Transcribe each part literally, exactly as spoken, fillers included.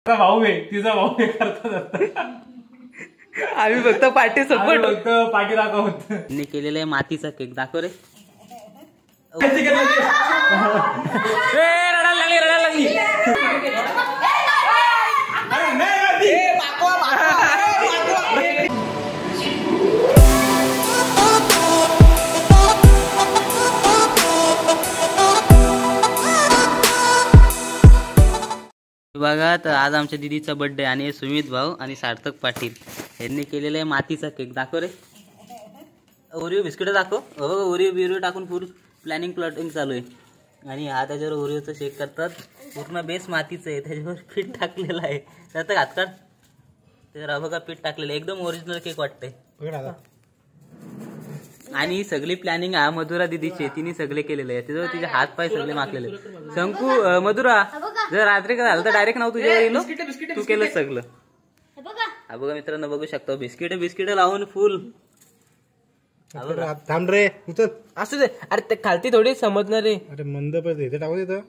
भाऊ आहे तिचा भाऊ हे करतात. आम्ही फक्त पार्टी सपोर्ट फक्त पाठी दाखवत. मी केलेला आहे मातीचा केक दाखव रे. रडायला लागली रडायला लागली. बघा तर आज आमच्या दीदीचा बर्थडे आणि सुमित भाऊ आणि सार्थक पाटील यांनी केलेला आहे मातीचा केक दाखव रे. ओरिओ बिस्किट दाखव. हो ओरिओ बिरिओ टाकून पूर्ण प्लॅनिंग प्लॉटिंग चालू आहे. आणि हा त्याच्यावर ओरिओचं शेक करतात. पूर्ण बेस मातीचं आहे त्याच्यावर पीठ टाकलेलं आहे. त्यात हात काढ. त्याच्यावर बघा पीठ टाकलेलं एकदम ओरिजिनल केक वाटतंय. आणि सगळी प्लॅनिंग हा मधुरा दिदीची तिने सगळे केलेले आहे. त्याच्यावर तिचे हात पाय सगळे माखलेले. शंकू मधुरा जर रात्री का झालं तर डायरेक्ट नाव तुझ्यावर येलो. तू केलं सगळं. हा बघा मित्रांनो बघू शकतो बिस्किट बिस्किट लावून फुल. थांब रे उचल. असू दे. अरे ते खालती थोडी समजणार रे. अरे मंद पण इथे टाकू देत.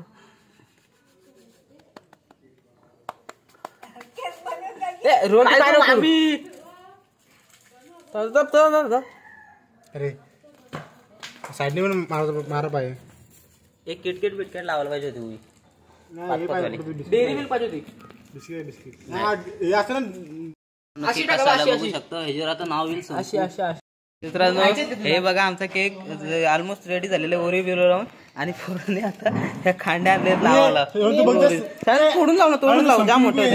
अरे साईडने पण मारा पाहिजे. एक किटकिट बिटकिट लावायला पाहिजे होती. डेअरी मिल्क पाहिजे होती. बिस्किट बिस्किट बघू शकतो. ह्याच्यावर आता नाव येईल. मित्रांनो हे बघा आमचा केक ऑलमोस्ट रेडी झालेला ओरिओ बिरिओ लावून. आणि पूर्ण आता ह्या खांड्या आणले लावायला. तोडून लाव ना तोडून लाव. जाम मोठं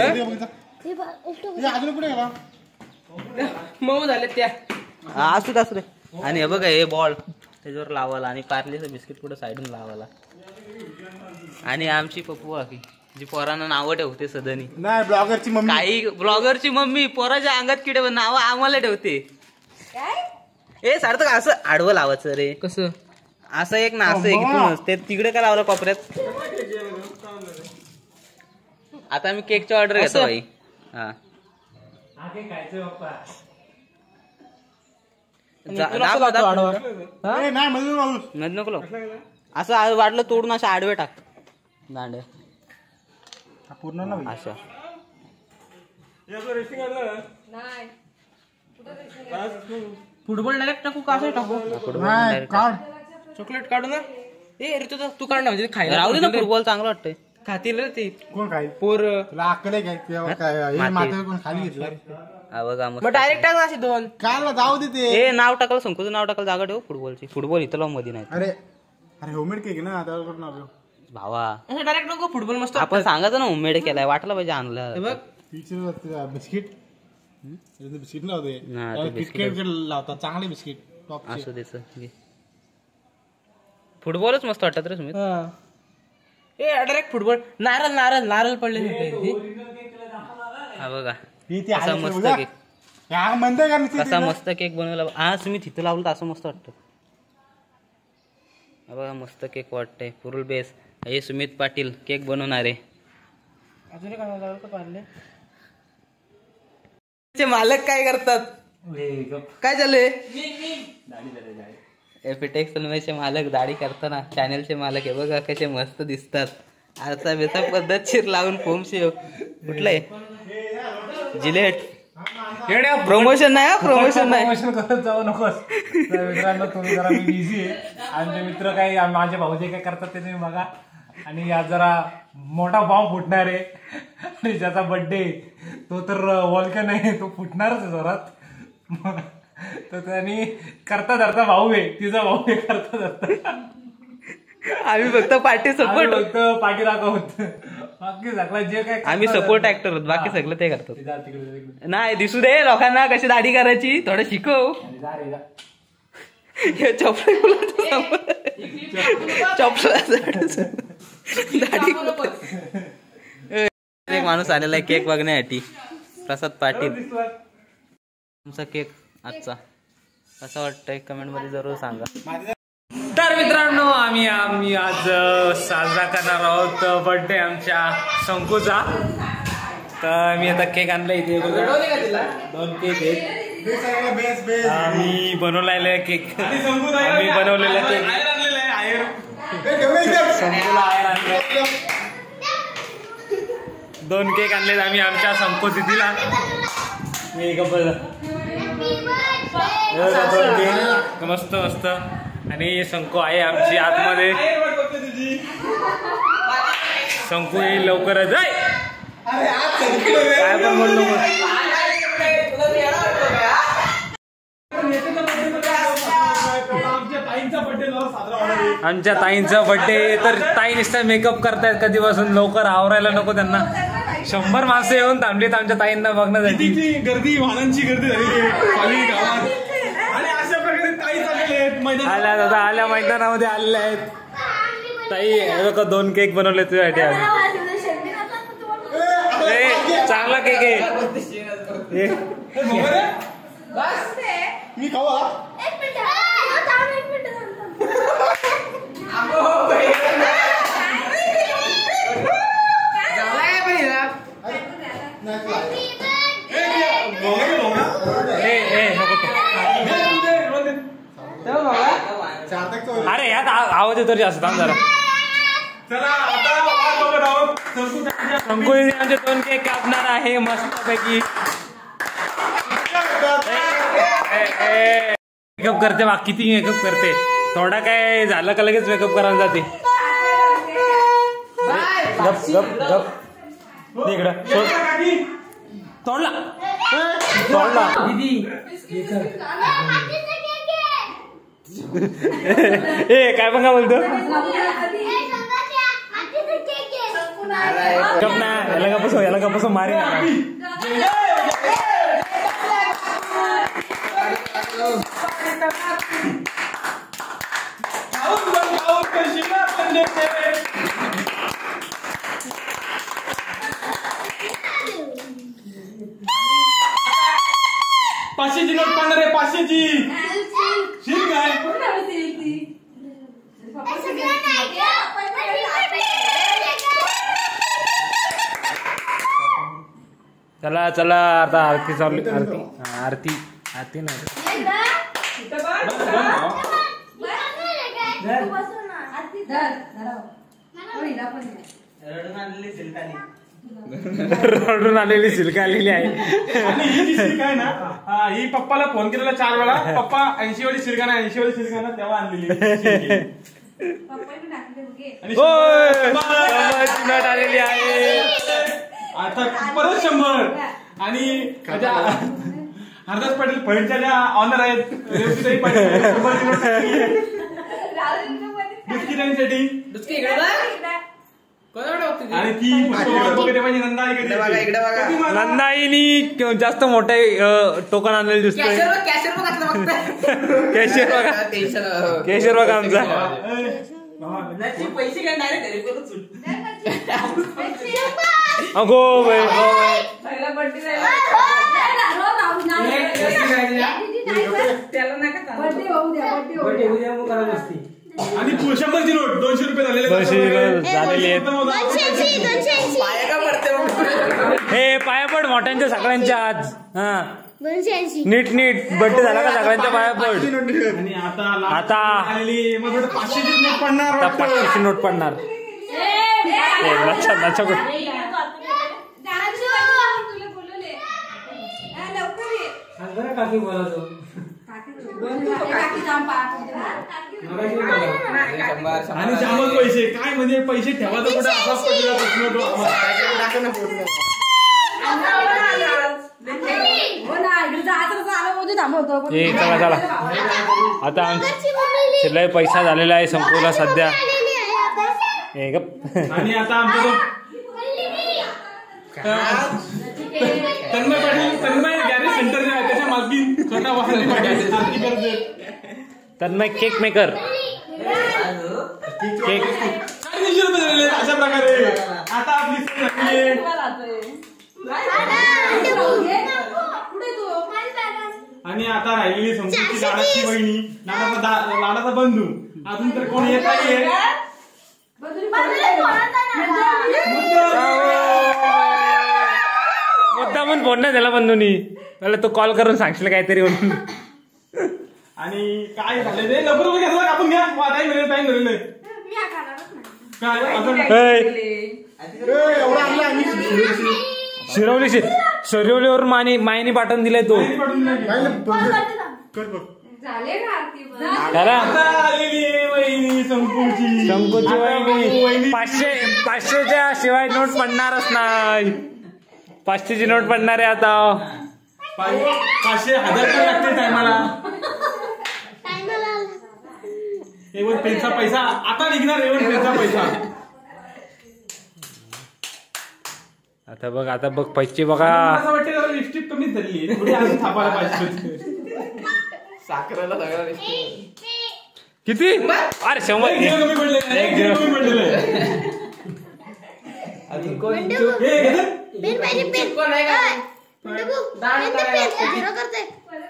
मऊ झाले त्या. असू दे असू दे. आणि हे बघा हे बॉल त्याच्यावर लावायला. आणि पार्लेचं बिस्किट पुढे साईडून लावायला. आणि आमची पप्पू आखी जी पोरांना नावं ठेवते सदनी. नाही ब्लॉगरची मम्मी. काही ब्लॉगरची मम्मी पोराच्या अंगात किडे नाव आम्हाला ठेवते. ए सार्थक असं आडवं लावायचं रे. कसं असं एक ना असं एक ते तिकडे काय लावलं कोपऱ्यात. आता आम्ही केकची ऑर्डर घेतो भाई. हा नको असं वाटलं तोडून असं आडवे टाक दांड्या पूर्ण अशा. फुटबॉल डायरेक्ट टाकू का असं टाकू. चॉकलेट काढू ना. ए ऋतू तू काढ ना म्हणजे खायला राहू दे ना. फुटबॉल चांगलं वाटतंय. खातील रे ते कोण खाईल. पोर अक्कल आहे काय माता कोण खाली घेतलं. हा बघा मग डायरेक्ट टाक अशी दोन. काय जाऊ दे ते. ए नाव टाकलं संकुचं नाव टाकलं जागा ठेव फुटबॉलची. फुटबॉल इथं लाव मध्ये नाही. अरे अरे होममेड केक ना त्यावर भावा डायरेक्ट नको. फुटबॉल मस्त आपण सांगायचं ना होममेड केलाय वाटलं पाहिजे आणलं. बिस्किट बिस्किट लावते बिस्किट लावतात चांगले बिस्किट. असं त्याच फुटबॉलच मस्त वाटत रे सुमित. ए डायरेक्ट फुटबॉल. नारळ नारळ नारळ पडले. हा बघा कसा मस्त केक. कसा मस्त केक बनवला. हा सुमित इथं लावलं तर असं मस्त वाटतं. हा बघा मस्त केक वाटतंय फुल बेस. हे सुमित पाटील केक बनवणारे. अजून काय मालक काय करतात काय झालंय. एपिटेक्स चे मालक दाढी करताना चॅनलचे मालक आहे बघा कसे मस्त दिसतात. आता बेसा पद्धतशीर लावून फोम शेव कुठलंय जिलेट. प्रमोशन नाही प्रमोशन नाही प्रमोशन करत जाऊ नकोस. मित्रांनो तुम्ही जरा मी बिझी आहे. आणि मित्र काही माझे भाऊ जे काय करतात ते तुम्ही बघा. आणि आज जरा मोठा बॉम्ब फुटणार आहे. आणि ज्याचा बर्थडे तो तर वॉल्कन आहे तो फुटणारच आहे जोरात. तर त्यांनी करता धरता भाऊ आहे तिचा भाऊ हे करता धरता. आम्ही फक्त पार्टी सपोर्ट फक्त पाठी दाखवत. बाकी सगळं जे काय आम्ही सपोर्ट ऍक्टर होत. बाकी सगळं ते करतात. नाही दिसू दे लोकांना कशी दाढी करायची थोडं शिकव. दाढी एक माणूस आलेला आहे केक बघण्यासाठी. प्रसाद पाटील. तुमचा केक आजचा कसा वाटतंय कमेंट मध्ये जरूर सांगा. तर मित्रांनो आम्ही आम्ही आज साजरा करणार आहोत बर्थडे आमच्या शंकूचा. तर मी आता केक आणला इथे दोन केक आहेत. आम्ही बनवलेला केक. आम्ही बनवलेला केक शंकूला दोन केक आणलेत आम्ही आमच्या संको दिदीला. मी दोन केक मस्त मस्त. आणि संको आहे आमची आतमध्ये. संको येईल लवकरच. काय पण बोललो आमच्या ताईंचा बर्थडे. तर ताई नुसतं मेकअप करतायत कधीपासून. लवकर आवरायला नको त्यांना. शंभर माणसं येऊन थांबलीत आमच्या ताईंना बघण्यासाठी. गर्दी वाहनांची गर्दी झालेली आहे गावात. आणि अशा प्रकारे ताई चाललेले आहेत आल्या दादा आल्या मैदानामध्ये आलेल्या आहेत ताई. लोक दोन केक बनवले तुझ्यासाठी आम्ही. चांगला केक आहे. मी खावा अरे यात आवाज येतो जास्त. थांब जरा. शंकू आमचे दोन केक कापणार आहे मस्तपैकी. मेकअप करते बा. किती मेकअप करते. थोडा काय झालं का लगेच मेकअप करायला जाते. गप गप गप इकडं तोडला तोडला. ए काय पण काय बोलतो. गप ना याला का बसव याला का बसव मारे. पाचशेची नोट पाडणार आहे. पाचशेची शिल काय चला चला आता आरती चालू. आरती आरती आरती नाही. रडून आलेली सिल्क आलेली आहे. आणि ही जी सिल्क आहे ना ही पप्पाला फोन केलेला चार वेळा. पप्पा ऐंशी वाली सिल्क ना ऐंशी वाली सिल्क ना तेव्हा आणलेली. नोट आलेली आहे आता परत शंभर. आणि हरदास पाटील फळीच्या ज्या ऑनर आहेत बिस्किटांसाठी. आणि ती नंदाईनी जास्त मोठे टोकन आणलेलं दिसतोय. कॅशियर बघा कॅशियर बघा आमचा. अगो बाई आणि शंभरची नोट दोनशे रुपये झालेले झालेली आहेत. हे पाया पड मोठ्यांच्या सगळ्यांच्या आज. हा नीट नीट बर्थडे झाला का सगळ्यांच्या पाया पड. आणि आता आता आलेली मग पाचशेची नोट पडणार. आता पाचशेची नोट पडणार. लक्षात लक्षात आणि जामच पैसे काय म्हणजे पैसे ठेवायचं कुठे असाच पडलेला प्रश्न तो. चला चला आता आमचा पैसा झालेला आहे संपूर्ण सध्या. आणि आता आमचा तो तन्मय पाटील तन्मय गॅरेज सेंटर जे आहे त्याच्या मालकी स्वतः वाहन तन्मय केक मेकर. केक चारशे रुपये झालेले अशा प्रकारे. आता आपली आणि आता राहिलेली संपूची लाडाची बहिणी लाडाचा लाडाचा बंधू अजून तर कोण येत नाहीये. मुद्दा म्हणून फोन नाही झाला बंधूनी. त्याला तो कॉल करून सांगशील काहीतरी म्हणून. आणि काय झालं ते लवकर घेतला कापून घ्या. टाइम झालेलं टाइम झालेलं काय शिरवली शिरवलीवर मानी मायनी पाठवून दिलाय तो त्याला शंकूची वहिनी पाचशे पाचशेच्या शिवाय नोट पडणारच नाही. पाचशेची नोट पडणार आहे आता. पाचशे हजार पण लागते टायमाला. एवन पेनचा पैसा आता निघणार. एवन पेनचा पैसा आता बघ. आता बघ पैसे बघा. असं वाटतं जरा लिपस्टिक कमीच झाली थोडी अजून थापायला पाहिजे. साखरेला सगळा लिपस्टिक किती. अरे शंभर एक किलो कमी पडले. एक किलो कमी पडलेलं आहे. पेन पाहिजे. पेन कोण आहे का? पेन ते पेन झिरो करते.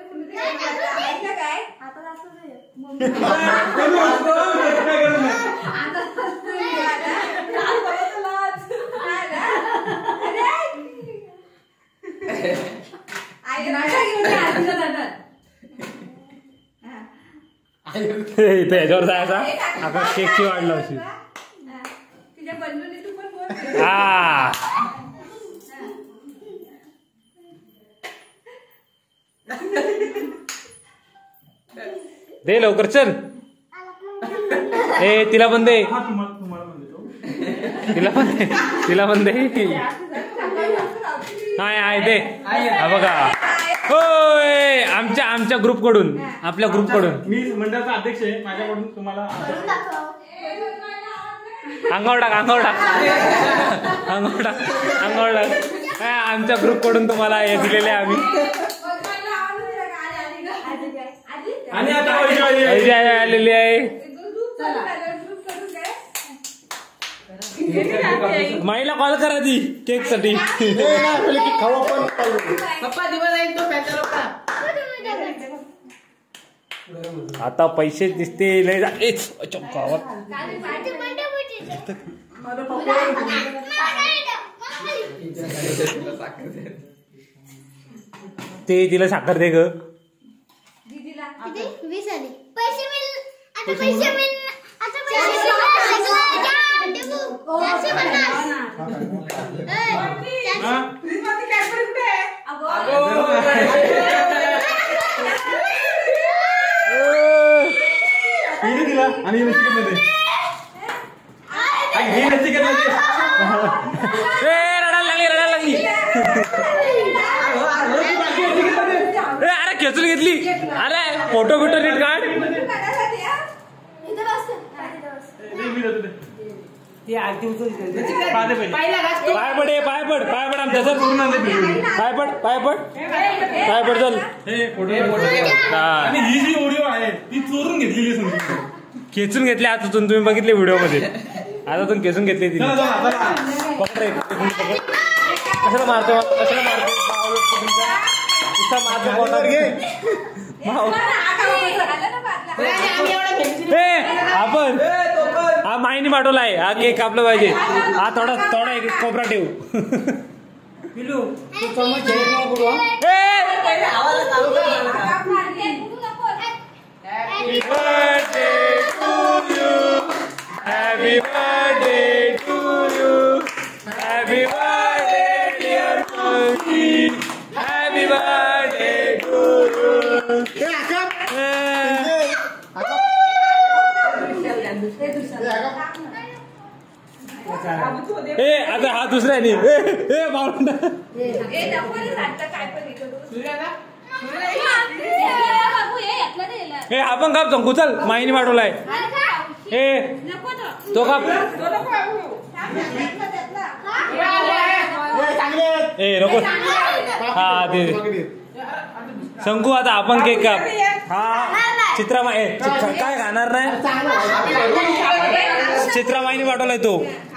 इथे याच्यावर जायचा. आपण केकची वाढ लावशी. हा दे लवकर चल. ए तिला पण दे. तिला पण दे. तिला पण दे. हाय हाय दे. हा बघा. होय आमच्या आमच्या ग्रुप कडून आपल्या ग्रुप कडून. मी मंडळाचा अध्यक्ष आहे. माझ्याकडून तुम्हाला अंगावर टाक. अंगावर टाक. अंगावर टाक. अंगावर टाक. आमच्या ग्रुप कडून तुम्हाला हे दिलेले आम्ही. आणि आता आलेली आहे. माईला कॉल करा ती केक साठी. आता पैसे दिसते लय जा. ते तिला साखर दे ग. वीस आले पैसे मिळ. आता पैसे मिळ. आता पैसे दिला आणि नचिकेत हे नचिकेत रडायला लागली. रडायला लागली. अरे खेचून घेतली. अरे फोटो बिटो नीट काढ. पाय पड. पाय पड. पाय पड आमच्या चल. पाय पड. पाय पड. पाय पड चल. आणि ही जी ऑडिओ आहे ती चोरून घेतलेली समजून. खेचून घेतली आतातून. तुम्ही बघितले व्हिडिओ मध्ये. आतातून खेचून घेतली ती. पकड. कशाला मारतो. कशाला मारतो. आपण हा माईने पाठवला आहे. हा केक कापला पाहिजे. हा थोडा थोडा एक कोपरा ठेवू. Happy birthday to you. Happy birthday to you. Happy birthday dear Monkey. Happy birthday to you. ए आता हा दुसरा नाही. ए बावंडा. हे आपण काप चंकू चल. माईने पाठवलाय. हे तो काप. ए नको. हा ते शंकू. आता आपण केक काप. हा चित्रामाई काय खाणार नाही. चित्रामाईने पाठवलाय तो.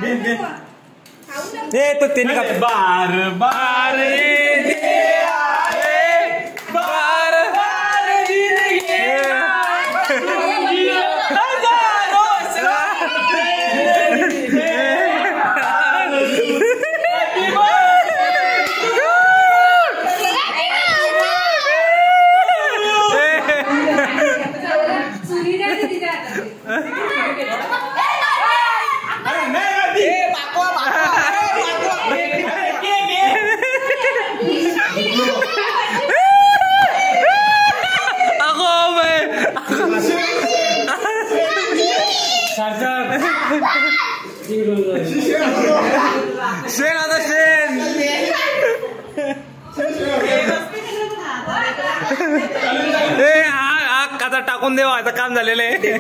ते तो त्यांनी काप. बार बार बार टाकून देवा आता काम झालेलं आहे.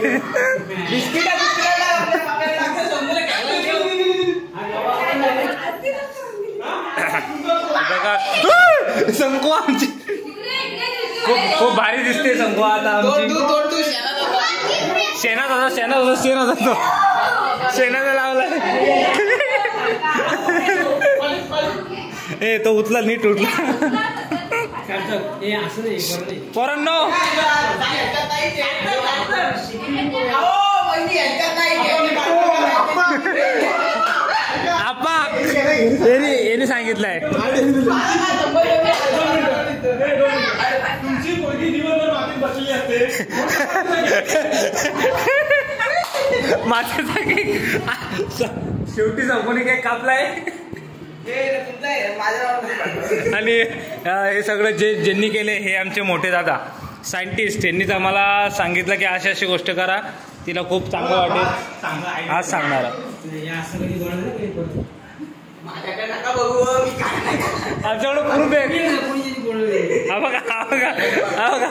शंकू आमची खूप खूप भारी दिसते. शंकू आता आमची शेणात होता शेणात होता शेणात होतो शेणाचा लावला. ए तो उचला नीट उठला. पोरांनो आप्पा याने सांगितलंय तुमची पोरगी दिवसभर मातीत बसलेली असते. माझ्याचा केक शेवटी संपून केक कापलाय. आणि हे सगळं जे ज्यांनी केले हे आमचे मोठे दादा सायंटिस्ट. यांनीच आम्हाला सांगितलं की अशी अशी गोष्ट करा, तिला खूप चांगलं वाटेल. आज सांगणार आमच्याकडे प्रूफ आहे. हा बघा हा बघा हा बघा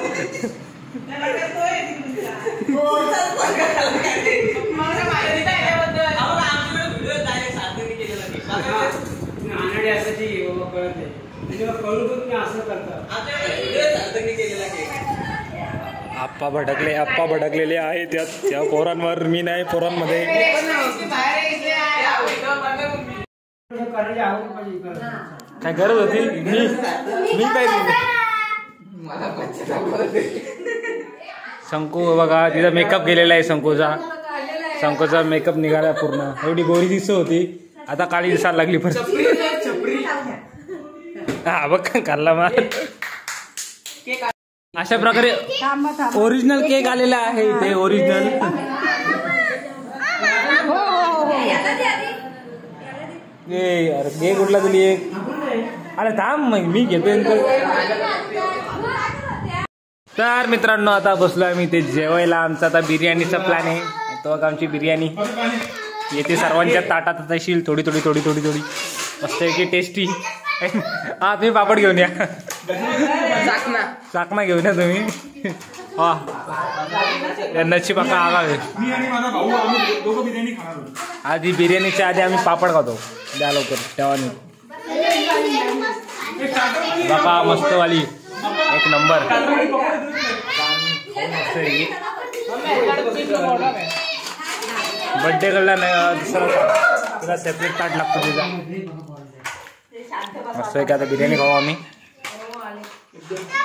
आप्पा भटकले आप्पा भटकलेले आहे त्यात त्या पोरांवर. मी नाही पोरांमध्ये काय गरज होती. मी मी काय शंकू बघा तिचा मेकअप केलेला आहे. शंकूचा शंकूचा मेकअप निघाला पूर्ण. एवढी गोरी दिसत होती आता काळी दिसायला लागली. पण हा बघ करला मार. अशा प्रकारे ओरिजिनल केक आलेला आहे इथे. ओरिजिनल अरे केक कुठला दिली एक. अरे थांब मग मी घेतो. तर मित्रांनो आता बसलो आम्ही ते जेवायला. आमचा आता बिर्याणीचा प्लॅन आहे. तो आमची बिर्याणी येते सर्वांच्या ताटात आता येशील. थोडी थोडी थोडी थोडी थोडी मस्त की टेस्टी. हा तुम्ही पापड घेऊन या. चाकणा घेऊन या तुम्ही. हा नची पक्का आगावे. आधी बिर्याणीच्या आधी आम्ही पापड खातो. द्या लवकर तेव्हा बाबा मस्तवाली एक नंबर. बर्थडे कडला नाही दुसरा तुला सेपरेट ताट लागतो तुझा. मस्त आहे की आता बिर्याणी खाऊ आम्ही.